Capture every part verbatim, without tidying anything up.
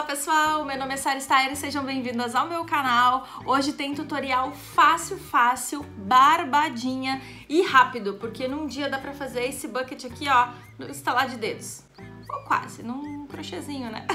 pessoal, meu nome é Sara Stayer e sejam bem-vindas ao meu canal. Hoje tem tutorial fácil, fácil, barbadinha e rápido, porque num dia dá pra fazer esse bucket aqui, ó, no estalar de dedos. Ou quase, num crochêzinho, né?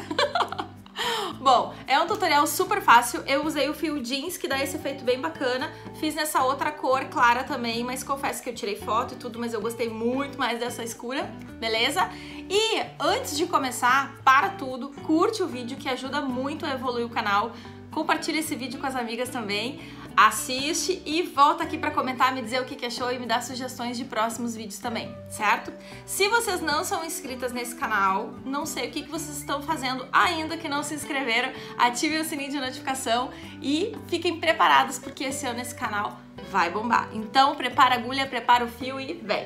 Bom, é um tutorial super fácil, eu usei o fio jeans, que dá esse efeito bem bacana, fiz nessa outra cor clara também, mas confesso que eu tirei foto e tudo, mas eu gostei muito mais dessa escura, beleza? E antes de começar, para tudo, curte o vídeo que ajuda muito a evoluir o canal, compartilha esse vídeo com as amigas também, assiste e volta aqui para comentar, me dizer o que achou e me dar sugestões de próximos vídeos também, certo? Se vocês não são inscritas nesse canal, não sei o que vocês estão fazendo ainda que não se inscreveram, ativem o sininho de notificação e fiquem preparados porque esse ano esse canal vai bombar. Então prepara a agulha, prepara o fio e vem!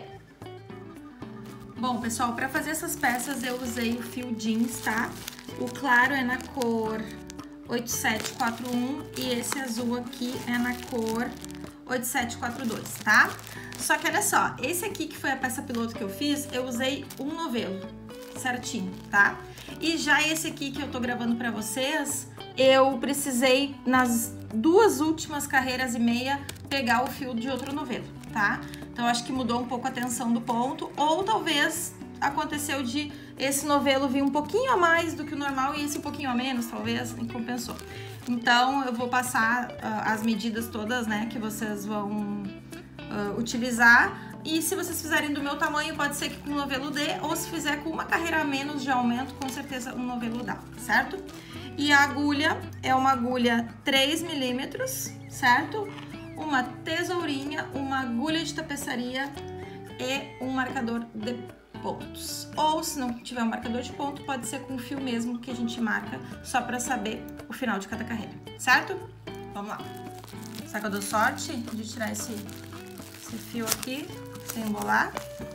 Bom, pessoal, para fazer essas peças eu usei o fio jeans, tá? O claro é na cor oito sete quatro um e esse azul aqui é na cor oito sete quatro dois, tá? Só que olha só, esse aqui que foi a peça piloto que eu fiz, eu usei um novelo certinho, tá? E já esse aqui que eu tô gravando pra vocês, eu precisei nas duas últimas carreiras e meia pegar o fio de outro novelo, tá? Então acho que mudou um pouco a tensão do ponto, ou talvez aconteceu de esse novelo vir um pouquinho a mais do que o normal e esse um pouquinho a menos, talvez, e compensou. Então, eu vou passar uh, as medidas todas, né, que vocês vão uh, utilizar. E se vocês fizerem do meu tamanho, pode ser que com o novelo dê, ou se fizer com uma carreira a menos de aumento, com certeza um novelo dá, certo? E a agulha é uma agulha três milímetros, certo? Uma tesourinha, uma agulha de tapeçaria e um marcador de pontos. Ou se não tiver um marcador de ponto, pode ser com o fio mesmo que a gente marca, só para saber o final de cada carreira, certo? Vamos lá. Será que eu dou sorte de tirar esse, esse fio aqui sem embolar?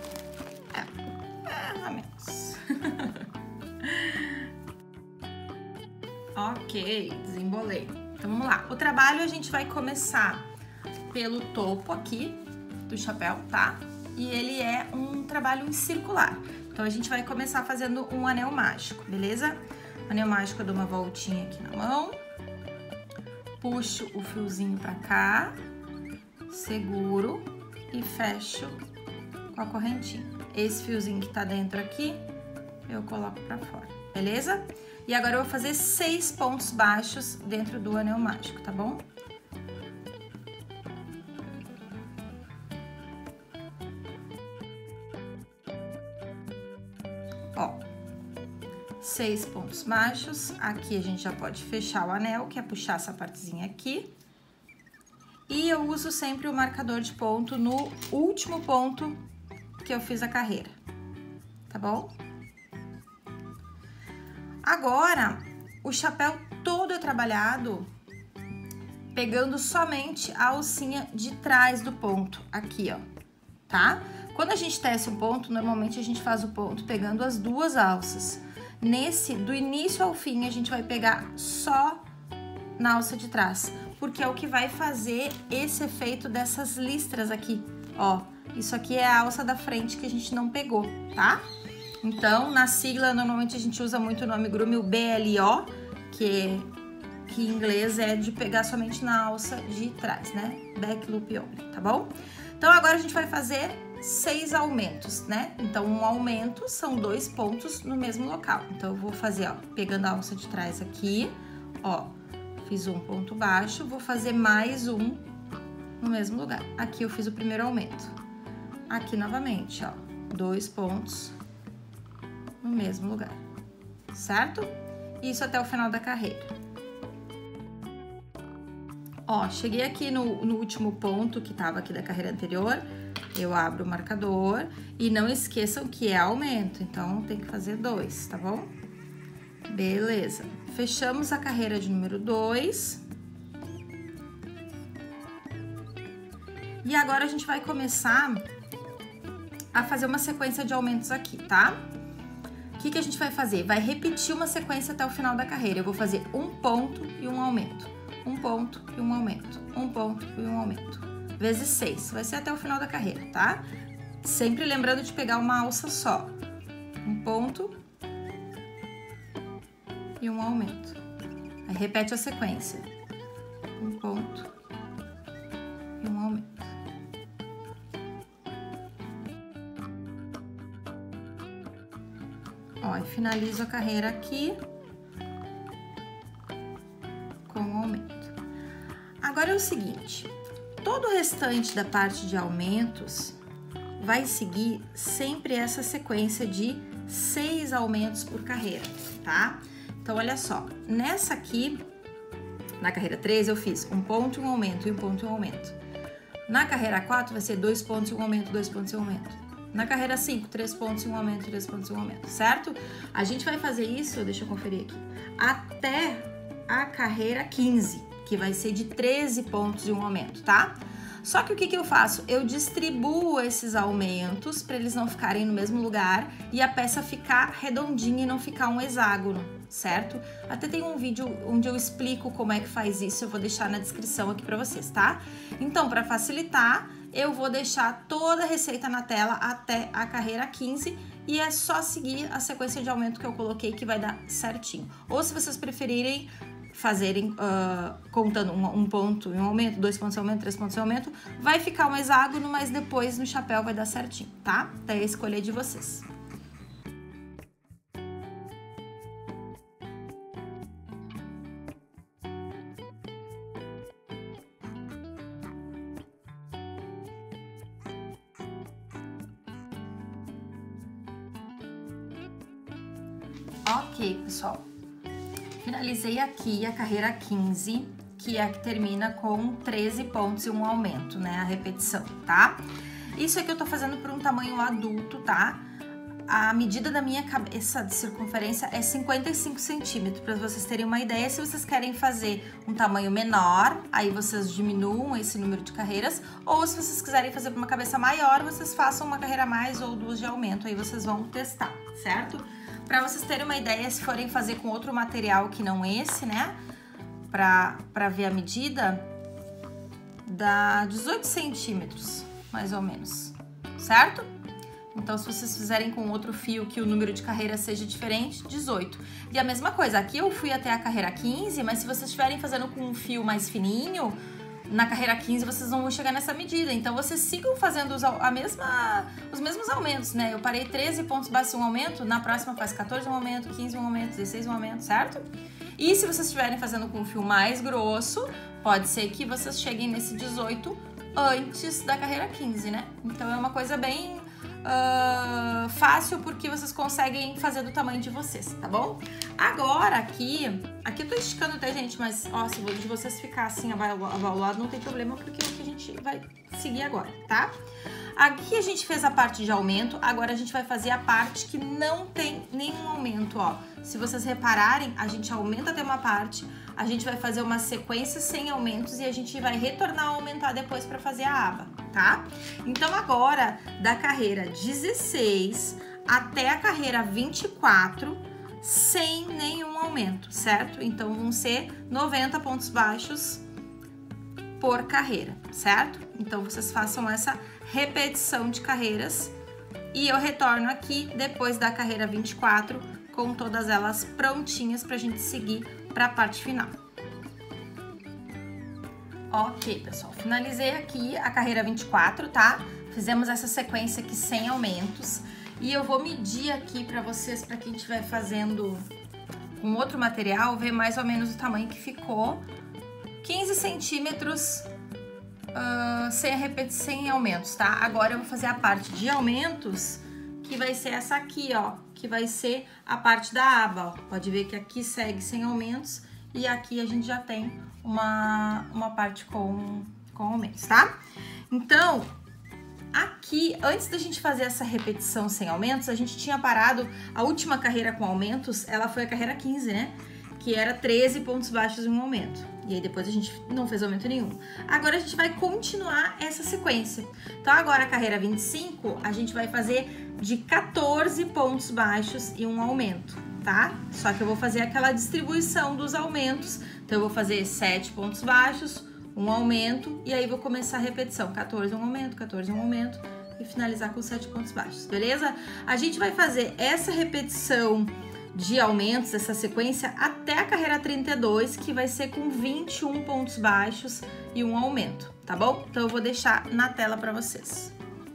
É, é mais ou menos. Ok, desembolei. Então vamos lá. O trabalho a gente vai começar pelo topo aqui do chapéu, tá? E ele é um trabalho em circular. Então, a gente vai começar fazendo um anel mágico, beleza? Anel mágico, eu dou uma voltinha aqui na mão, puxo o fiozinho pra cá, seguro e fecho com a correntinha. Esse fiozinho que tá dentro aqui, eu coloco pra fora, beleza? E agora eu vou fazer seis pontos baixos dentro do anel mágico, tá bom? Ó, seis pontos baixos, aqui a gente já pode fechar o anel, que é puxar essa partezinha aqui. E eu uso sempre o marcador de ponto no último ponto que eu fiz a carreira, tá bom? Agora, o chapéu todo é trabalhado pegando somente a alcinha de trás do ponto, aqui, ó, tá? Quando a gente tece um ponto, normalmente a gente faz o ponto pegando as duas alças. Nesse, do início ao fim, a gente vai pegar só na alça de trás, porque é o que vai fazer esse efeito dessas listras aqui, ó. Isso aqui é a alça da frente que a gente não pegou, tá? Então, na sigla, normalmente a gente usa muito o nome grume, o B L O, que, que em inglês é de pegar somente na alça de trás, né? Back loop only, tá bom? Então, agora a gente vai fazer seis aumentos, né? Então, um aumento são dois pontos no mesmo local. Então, eu vou fazer, ó, pegando a alça de trás aqui, ó, fiz um ponto baixo, vou fazer mais um no mesmo lugar. Aqui eu fiz o primeiro aumento. Aqui, novamente, ó, dois pontos no mesmo lugar, certo? Isso até o final da carreira. Ó, cheguei aqui no, no último ponto que tava aqui da carreira anterior, eu abro o marcador e não esqueçam que é aumento, então tem que fazer dois, tá bom? Beleza. Fechamos a carreira de número dois. E agora a gente vai começar a fazer uma sequência de aumentos aqui, tá? O que que a gente vai fazer? Vai repetir uma sequência até o final da carreira. Eu vou fazer um ponto e um aumento. Um ponto e um aumento. Um ponto e um aumento. Vezes seis. Vai ser até o final da carreira, tá? Sempre lembrando de pegar uma alça só. Um ponto e um aumento. Aí repete a sequência. Um ponto e um aumento. Ó, e finalizo a carreira aqui com um aumento. Agora é o seguinte, todo o restante da parte de aumentos vai seguir sempre essa sequência de seis aumentos por carreira, tá? Então, olha só, nessa aqui, na carreira três, eu fiz um ponto e um aumento, e um ponto e um aumento. Na carreira quatro, vai ser dois pontos e um aumento, dois pontos e um aumento. Na carreira cinco, três pontos e um aumento, três pontos e um aumento, certo? A gente vai fazer isso, deixa eu conferir aqui, até a carreira quinze, que vai ser de treze pontos e um aumento, tá? Só que o que que eu faço? Eu distribuo esses aumentos para eles não ficarem no mesmo lugar e a peça ficar redondinha e não ficar um hexágono, certo? Até tem um vídeo onde eu explico como é que faz isso, eu vou deixar na descrição aqui para vocês, tá? Então, para facilitar, eu vou deixar toda a receita na tela até a carreira quinze e é só seguir a sequência de aumento que eu coloquei que vai dar certinho. Ou se vocês preferirem fazerem uh, contando um, um ponto em um aumento, dois pontos em aumento, três pontos em aumento, vai ficar um hexágono, mas depois no chapéu vai dar certinho, tá? Daí é a escolha de vocês. Ok, pessoal. Finalizei aqui a carreira quinze, que é a que termina com treze pontos e um aumento, né? A repetição, tá? Isso aqui eu tô fazendo por um tamanho adulto, tá? A medida da minha cabeça de circunferência é cinquenta e cinco centímetros, para vocês terem uma ideia. Se vocês querem fazer um tamanho menor, aí vocês diminuam esse número de carreiras, ou se vocês quiserem fazer uma cabeça maior, vocês façam uma carreira a mais ou duas de aumento, aí vocês vão testar, certo? Para vocês terem uma ideia, se forem fazer com outro material que não esse, né? Pra, pra ver a medida, dá dezoito centímetros, mais ou menos, certo? Então, se vocês fizerem com outro fio que o número de carreira seja diferente, dezoito. E a mesma coisa, aqui eu fui até a carreira quinze, mas se vocês estiverem fazendo com um fio mais fininho, na carreira quinze vocês não vão chegar nessa medida, então vocês sigam fazendo os, a mesma, os mesmos aumentos, né? Eu parei treze pontos baixos um aumento, na próxima faz quatorze um aumento, quinze um aumento, dezesseis um aumento, certo? E se vocês estiverem fazendo com um fio mais grosso, pode ser que vocês cheguem nesse dezoito antes da carreira quinze, né? Então é uma coisa bem uh, fácil porque vocês conseguem fazer do tamanho de vocês, tá bom? Agora aqui, aqui eu tô esticando até, gente, mas ó, se de vocês ficar assim avalado, não tem problema porque é o que a gente vai seguir agora, tá? Aqui a gente fez a parte de aumento, agora a gente vai fazer a parte que não tem nenhum aumento, ó. Se vocês repararem, a gente aumenta até uma parte, a gente vai fazer uma sequência sem aumentos e a gente vai retornar a aumentar depois para fazer a aba, tá? Então agora, da carreira dezesseis até a carreira vinte e quatro, sem nenhum aumento, certo? Então vão ser noventa pontos baixos por carreira, certo? Então vocês façam essa repetição de carreiras e eu retorno aqui depois da carreira vinte e quatro com todas elas prontinhas pra gente seguir pra parte final. Ok, pessoal, finalizei aqui a carreira vinte e quatro, tá? Fizemos essa sequência aqui sem aumentos e eu vou medir aqui pra vocês, pra quem estiver fazendo com outro material, ver mais ou menos o tamanho que ficou. quinze centímetros uh, sem, repetição, sem aumentos, tá? Agora eu vou fazer a parte de aumentos, que vai ser essa aqui, ó, que vai ser a parte da aba, ó. Pode ver que aqui segue sem aumentos e aqui a gente já tem uma, uma parte com, com aumentos, tá? Então, aqui, antes da gente fazer essa repetição sem aumentos, a gente tinha parado, a última carreira com aumentos, ela foi a carreira quinze, né? Que era treze pontos baixos e um aumento. E aí depois a gente não fez aumento nenhum. Agora a gente vai continuar essa sequência. Então agora a carreira vinte e cinco, a gente vai fazer de quatorze pontos baixos e um aumento, tá? Só que eu vou fazer aquela distribuição dos aumentos. Então eu vou fazer sete pontos baixos, um aumento, e aí vou começar a repetição. quatorze, um aumento, quatorze, um aumento, e finalizar com sete pontos baixos, beleza? A gente vai fazer essa repetição de aumentos, essa sequência, até a carreira trinta e dois, que vai ser com vinte e um pontos baixos e um aumento, tá bom? Então eu vou deixar na tela para vocês.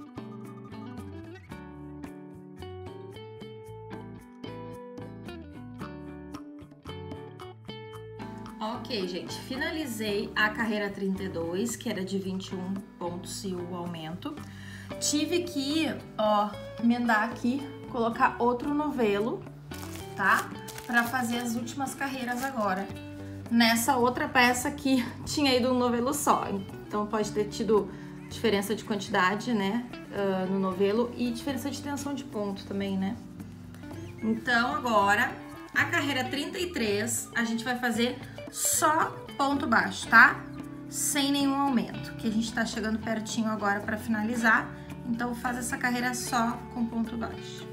Ok, gente, finalizei a carreira trinta e dois, que era de vinte e um pontos e o aumento. Tive que, ó, emendar aqui, colocar outro novelo, tá? Pra fazer as últimas carreiras agora. Nessa outra peça que tinha ido um novelo só. Então pode ter tido diferença de quantidade, né, uh, no novelo e diferença de tensão de ponto também, né? Então agora, a carreira trinta e três, a gente vai fazer só ponto baixo, tá? Sem nenhum aumento, que a gente tá chegando pertinho agora pra finalizar. Então faz essa carreira só com ponto baixo.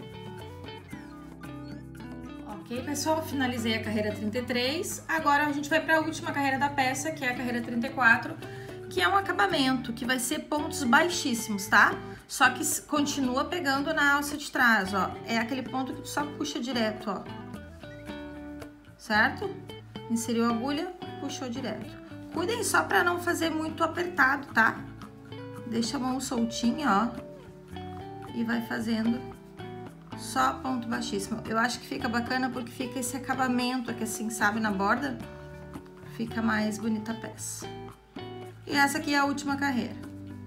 Ok, pessoal, finalizei a carreira trinta e três. Agora a gente vai para a última carreira da peça, que é a carreira trinta e quatro, que é um acabamento, que vai ser pontos baixíssimos, tá? Só que continua pegando na alça de trás, ó. É aquele ponto que tu só puxa direto, ó. Certo? Inseriu a agulha, puxou direto. Cuidem só para não fazer muito apertado, tá? Deixa a mão soltinha, ó. E vai fazendo só ponto baixíssimo. Eu acho que fica bacana porque fica esse acabamento aqui assim, sabe, na borda. Fica mais bonita a peça. E essa aqui é a última carreira.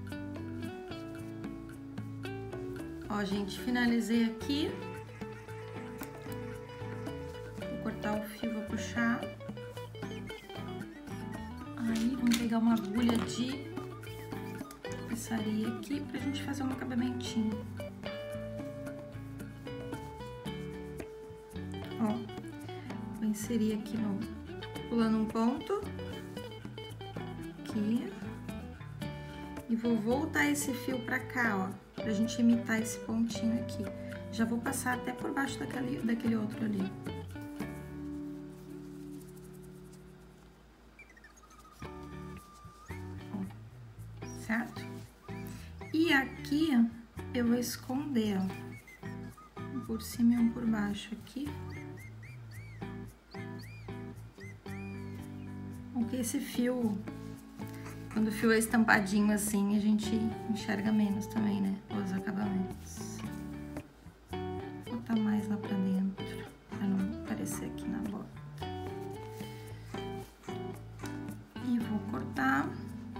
Ó, gente, finalizei aqui. Vou cortar o fio, vou puxar. Aí, vamos pegar uma agulha de tapeçaria aqui pra gente fazer um acabamentinho. Ó, vou inserir aqui no, pulando um ponto, aqui, e vou voltar esse fio pra cá, ó, pra gente imitar esse pontinho aqui. Já vou passar até por baixo daquele, daquele outro ali. Ó, certo? E aqui eu vou esconder, ó, um por cima e um por baixo aqui. Porque esse fio, quando o fio é estampadinho assim, a gente enxerga menos também, né? Os acabamentos. Vou botar mais lá pra dentro, pra não aparecer aqui na borda. E vou cortar.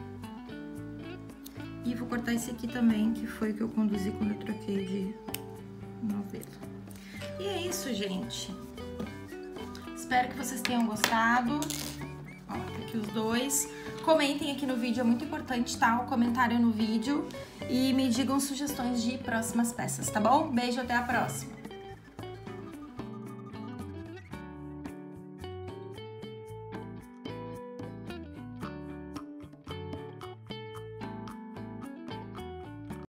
E vou cortar esse aqui também, que foi o que eu conduzi quando eu troquei de novelo. E é isso, gente. Espero que vocês tenham gostado. Ó, tá aqui os dois. Comentem aqui no vídeo, é muito importante, tá? O comentário no vídeo. E me digam sugestões de próximas peças, tá bom? Beijo, até a próxima!